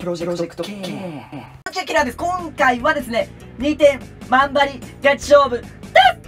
プロジェクト K。キラーです。今回はですね、2点万張りガチ勝負です。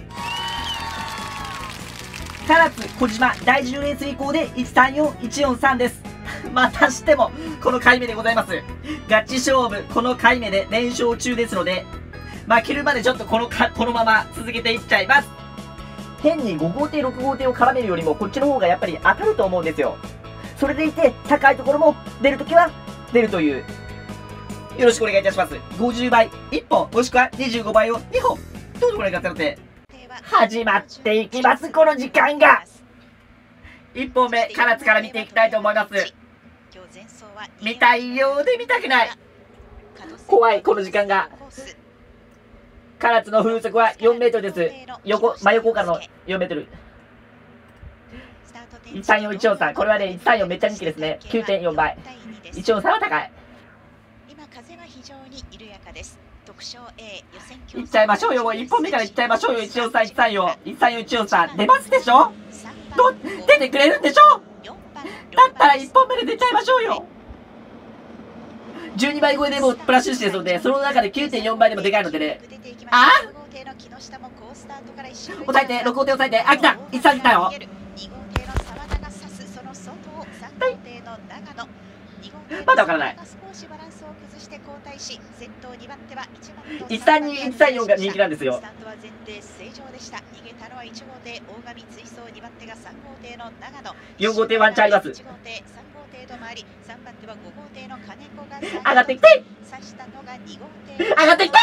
唐津小島第10レース以降で134143です。またしてもこの回目でございます。ガチ勝負この回目で連勝中ですので、負けるまでちょっとこのまま続けていっちゃいます。変に5号艇6号艇を絡めるよりもこっちの方がやっぱり当たると思うんですよ。それでいて高いところも出るときは出るという。よろしくお願いいたします。50倍1本もしくは25倍を2本どうぞご覧くださいませ。始まっていきます。この時間が1本目唐津から見ていきたいと思います。見たいようで見たくない。怖い。この時間が唐津の風速は4メートルです。真横からの4メートル。134143、これはね134めっちゃ人気ですね。 9.4 倍。143は高い。いっちゃいましょうよ。もう1本目からいっちゃいましょうよ。143134143出ますでしょ。出てくれるんでしょ。だったら1本目で出ちゃいましょうよ。12倍超えでもプラス収支ですので、その中で 9.4 倍でもでかいのでね。ああ抑えて、6号艇抑えて。あ、来た。13来たよ。まだわからない。132、134が人気なんですよ。4号艇ワンチャンあります。上がってきて、上がってきて。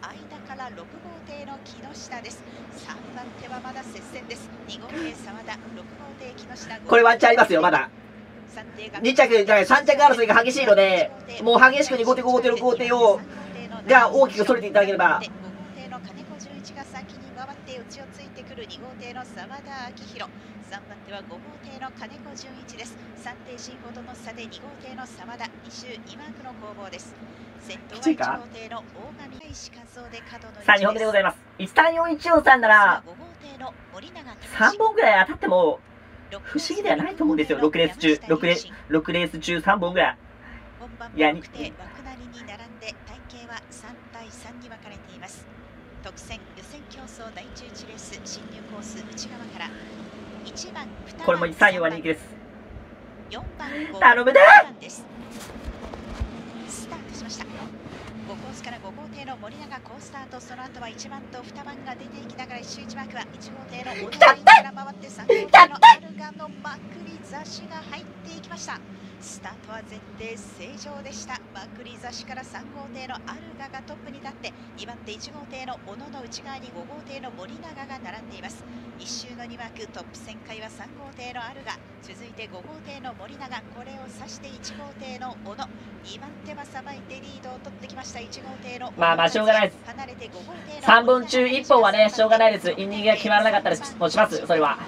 これワンチャンありますよ。まだ2着じゃない3着争いが激しいので、もう激しく2号艇5号艇6号艇をが大きくそれていただければ。2号艇の澤田明宏、3番手は5号艇の金子純一です。3艇進ほどの差で2号艇の澤田、2周2マークの攻防です。先頭は1号艇の大神石和夫で角のさあ2本目でございます。134143なら3本ぐらい当たっても不思議ではないと思うんですよ。6レース中3本ぐらい。いや、枠なりに並んで体型は3対3に分かれています。特選予選競争第11レース進入コース内側から1番2番これも3、4は人気です。4番5番頼むでスタートしました。5コースから5号艇の森永好スタート。その後は1番と2番が出ていきながら1周1マークは1号艇の小野から回って3号艇のアルガのまくり差しが入っていきました。スタートは前提正常でした。まくり差しから3号艇のアルガがトップに立って、2番手1号艇の小野の内側に5号艇の森永が並んでいます。1周の2マークトップ旋回は3号艇のアルガ、続いて5号艇の森永、これを指して1号艇の小野、2番手はさばいてリードを取ってきました。1号艇のまあしょうがないです。3本中1本はねしょうがないです。イニングが決まらなかったりもします。それは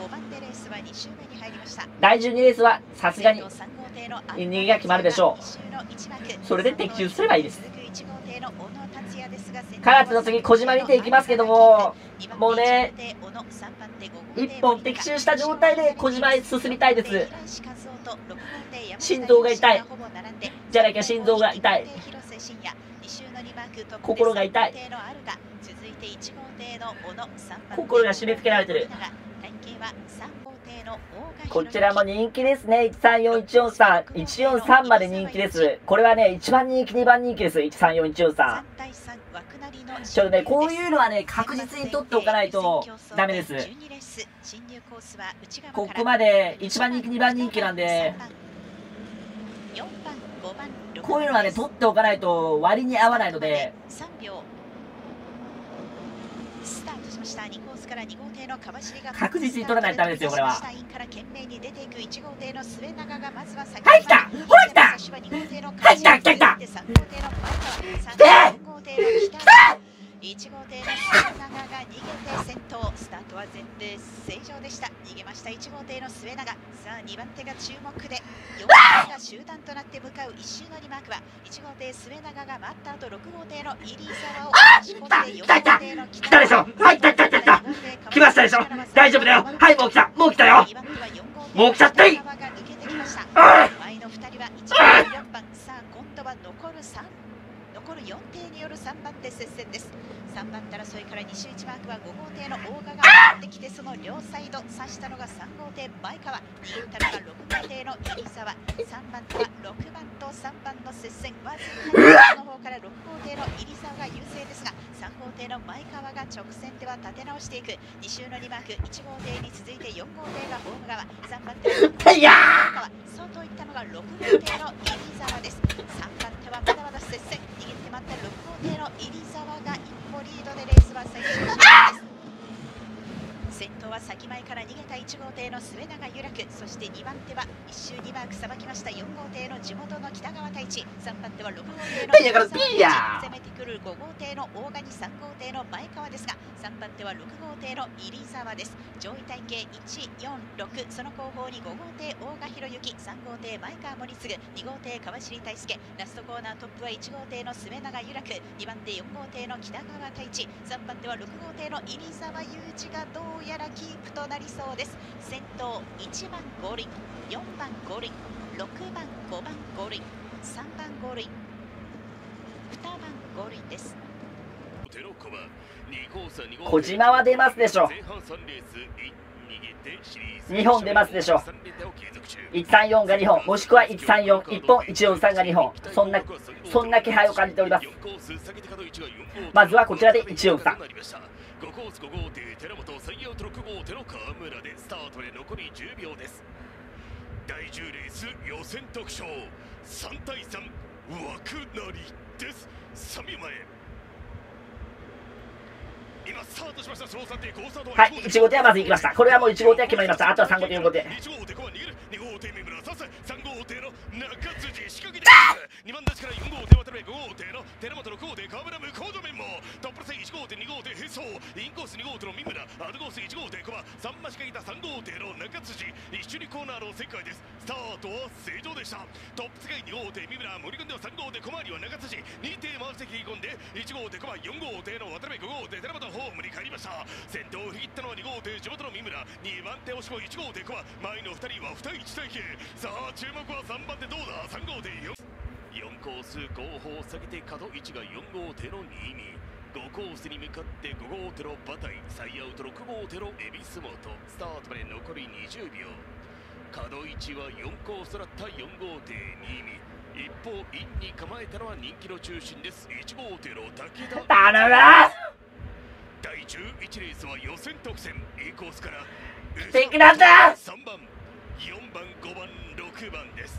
第12レースはさすがにイニングが決まるでしょう。それで的中すればいいです。唐津の次小島見ていきますけども、もうね1本的中した状態で小島へ進みたいです。心臓が痛いじゃなきゃ心臓が痛い、心が痛い、心が締め付けられてる。こちらも人気ですね。134143、143まで人気です。これはね1番人気2番人気です。134143ちょっとねこういうのはね確実に取っておかないとダメです。ここまで1番人気2番人気なんで、こういうのはね取っておかないと割に合わないので。確実に取らないとダメですよこれは。はい来た、ほら来た、はい来た来た来た来た1号艇の末永が逃げて先頭。スタートは前提正常でした。逃げました1号艇の末永。さあ2番手が注目で4番手が集団となって向かう1周の2マークは1号艇末永が待った後6号艇の入沢を押し込んで4号艇の来たでしょ。はい来た来た来た来た来ましたでしょ。大丈夫だよ。はいもう来たもう来たよ。もう来ちゃったい。前の2人は1番4番さあ今度は残る4艇による3番手接戦です。3番手争いから2周1マークは5号艇の大賀が上がってきて、その両サイド指したのが3号艇前川、握ったのが6号艇の入沢、3番手は6番と3番の接戦、わずかにの方から6号艇の入沢が優勢ですが、3号艇の前川が直線では立て直していく。2周の2マーク、1号艇に続いて4号艇がホーム側、3番手は前川、そうといったのが6号艇の入沢です。3番手はまだまだ接戦、握って待った6号艇の入沢が一歩リードでレースは最終章です。先頭は先前から逃げた1号艇の末永由楽、そして2番手は1周2マークさばきました4号艇の地元の北川太一、3番手は6号艇の入沢太一、攻めてくる5号艇の大賀に3号艇の前川ですが、3番手は6号艇の入沢です。上位体系146、その後方に5号艇大賀博之、3号艇前川森次、2号艇川尻大輔、ラストコーナートップは1号艇の末永由楽、2番手4号艇の北川太一、3番手は6号艇の入沢雄一がどうやらキープとなりそうです。先頭1番ゴールイン、4番ゴールイン、6番5番ゴールイン、3番ゴールイン、2番ゴールインです。 小島は出ますでしょう。2本出ますでしょう。134が2本、もしくは134、1本、143が2本、そんな気配を感じております。まずはこちらで143。 5コース5号艇寺本、3アウト6号艇の川村でスタートで残り10秒です。第10レース予選特賞3対3枠なりです。3秒前、今スタートしました。スロー3艇好スタート。 はい、1号艇はまず行きました。これはもう1号艇は決まりました。あとは3号艇4号艇。 1号艇こは逃げる、2号艇三村さす、3号艇の中辻仕掛けです。2番出しから4号艇渡辺、5号艇の寺本、6号艇川村、向こう正面もトップ戦1号艇2号艇並走、インコース2号艇の三村、アウトコース1号艇小は3馬仕掛けた3号艇の中辻、一緒にコーナーの旋回です。スタートは正常でした。トップ世界2号艇三村、森君では3号艇小回りは中辻、2艇回して切り込んで1号艇小は4号艇の渡辺、5号艇寺本ホームに帰りました。先頭を振り切ったのは2号艇地元の三村、2番手押し子1号艇小は前の2人は2対1体系。さあ注目は3番手どうだ、3号艇4コース後方下げて角位置が4号艇の新見、5コースに向かって5号艇の馬体、サイアウト6号艇の恵比寿本、スタートまで残り20秒。角位置は4コースとなった4号艇新見、一方インに構えたのは人気の中心です。1号艇の武田。 頼む。 第11レースは予選特選 A コースから来てください。 3番4番5番6番です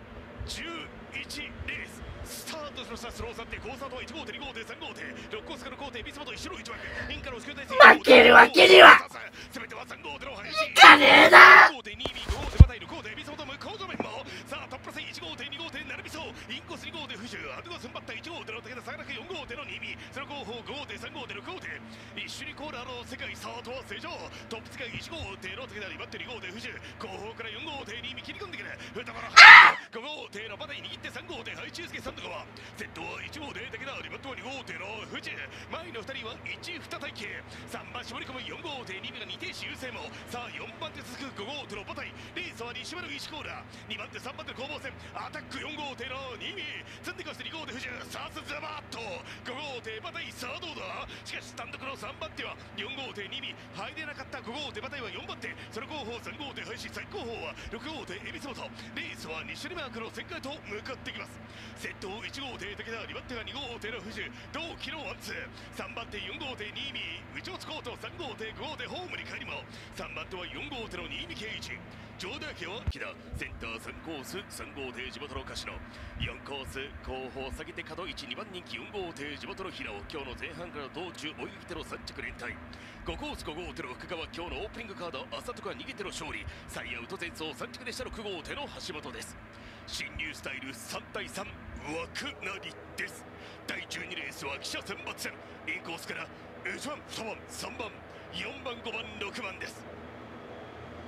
。11レーススタートしました。スロー3艇好スタートは1号艇2号艇3号艇6コースから5艇ビスマと後ろ1枠インからのスキュータイ負けるわけには全ては3号艇の林いかねえな。 5号艇2位5号艇馬体6号艇ビスマと向こう正面もさあトップ戦1号艇2号艇並びそう、インコース2号艇不重、アドが踏ん張った1号艇の武田、相良4号艇の新見、その後方5号艇3号艇6号艇一緒にコーナーの世界スタートは正常。トップ世界1号艇の武田にバッテリー2号艇不重、後方から4号艇新見切り込んでくる太ももの5号艇の馬体握って3号艇配中介3度側、先頭は1号艇武田、リバットは2号艇の不重、前の2人は1、2体系。3番絞り込む4号艇新見が2艇優勢も、さあ4番手続く5号艇の馬体、レースは西丸1コーナー、2番手3番手攻防戦、アタック4号艇の新見積んでかして2号艇不重、さあズバッと5号艇馬体、さあどうだ。しかし単独の3番手は4号艇新見、入れなかった5号艇馬体は4番手、その後方3号艇配信、最後方は6号艇恵比寿本、レースは西成マークの旋回と向かってきます。先頭1号艇武田、2番手は2号艇の不重、同期のワンツー、3番手4号艇新見内落ちコート、3号艇5号艇ホームに帰りも3番手は4号艇の新見圭一、上田家は木田、センター3コース3号艇地元の柏野、4コース後方下げて角位置2番人気4号艇地元の平尾、今日の前半から道中追い手の3着連帯、5コース5号艇の福川、今日のオープニングカード浅戸が逃げての勝利、サイアウト前走3着でしたの6号艇の橋本です。新ニュースタイル3対3枠なりです。第12レースは記者選抜戦、インコースから1番2番3番4番5番6番です。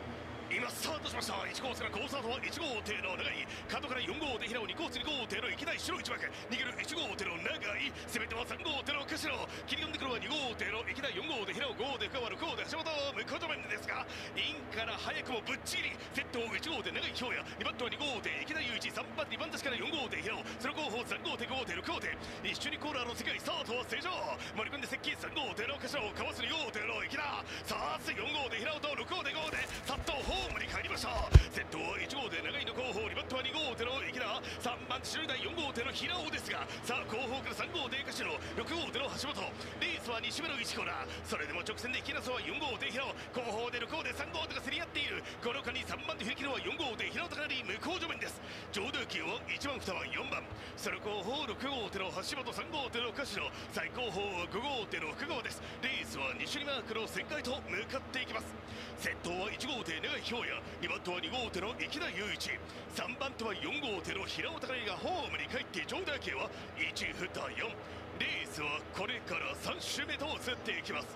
今スタートしました。1号線の好スタートは1号艇の長い角から4号艇平尾2号艇2号艇の池田白1枠逃げる1号艇の長い攻め手は3号艇の頭切り込んでくるは2号艇の池田4号艇平尾5号艇深川6号艇橋本向こう面ですがインから早くもぶっちぎりセットを1号艇長い京也2番手は2号艇池田雄一3番手2番手から4号艇平尾その後方3号艇5号艇6号艇一緒にコーラーの世界スタートは正常盛り込んで接近3号艇の頭をかわす2号艇の池田さあ4号艇平尾と6号艇5号艇さっとホームに帰りました。先頭は1号艇長いの後方2番手は2号艇の池田3番手白い台4号艇の平尾ですがさあ後方から3号艇頭6号艇の橋本レースは2周目の1コーナーそれでも直線で引き出すは4号艇平尾後方で6号艇3号艇が競り合っているこの間に3番手振り切るは4号艇平尾とかなり向こう上面です上段級は1番2番4番その後方6号艇の橋本3号艇の頭最高峰は5号艇の複合ですレースは2周マークの旋回と向かっていきます先頭は1号艇長い京也2番手は2号艇の池田雄一3番手は4号艇の平尾高成がホームに帰って上段系は1ふた4レースはこれから3周目と移っていきます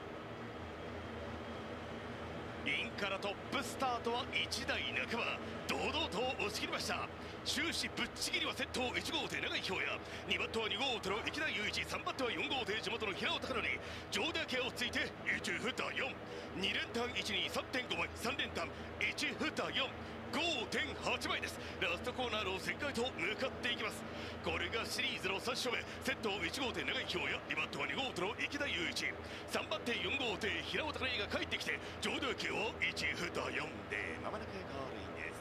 インからトップスタートは1台半ば堂々と押し切りました終始ぶっちぎりは先頭1号艇長い京也2番手は2号艇の池田雄一3番手は4号艇地元の平尾高則上段系をついて1ふた42連単 123.5 倍3連単1ふた45.8 倍です。ラストコーナーの旋回と向かっていきます。これがシリーズの3勝目。セット1号艇長い京也、2番手は2号艇の池田雄一、3番手4号艇平尾高成が帰ってきて上段系を1ふた4でまもなくゴールインです。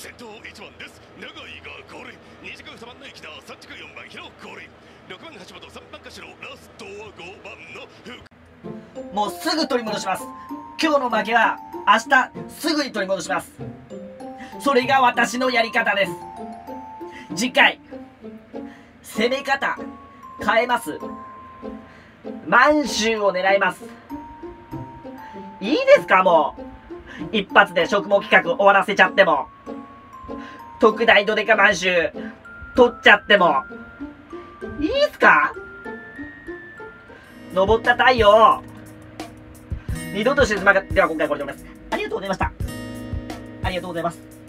先頭1番です。長井がゴールイン。2着2番の池田、3着4番平尾ゴールイン。6番橋本、3番頭ラストは5番のもうすぐ取り戻します。今日の負けは明日すぐに取り戻します。それが私のやり方です。次回攻め方変えます。満州を狙います。いいですか、もう一発で植毛企画終わらせちゃっても、特大ドデカ満州取っちゃってもいいですか。昇った太陽二度と沈まなかった。では今回はこれで終わります。ありがとうございました。ありがとうございます。